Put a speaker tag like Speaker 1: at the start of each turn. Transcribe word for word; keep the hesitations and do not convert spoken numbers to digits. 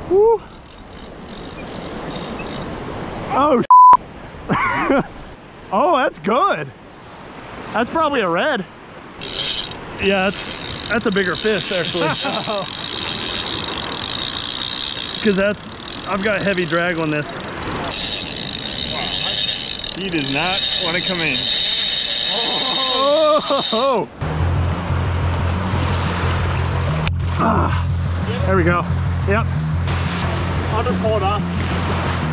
Speaker 1: Woo. Oh, oh, that's good. That's probably a red. Yeah, that's, that's a bigger fish, actually. Because that's, I've got heavy drag on this.
Speaker 2: He does not want to come in.
Speaker 1: Oh! Ah, there we go. Yep.
Speaker 2: I'll just hold on.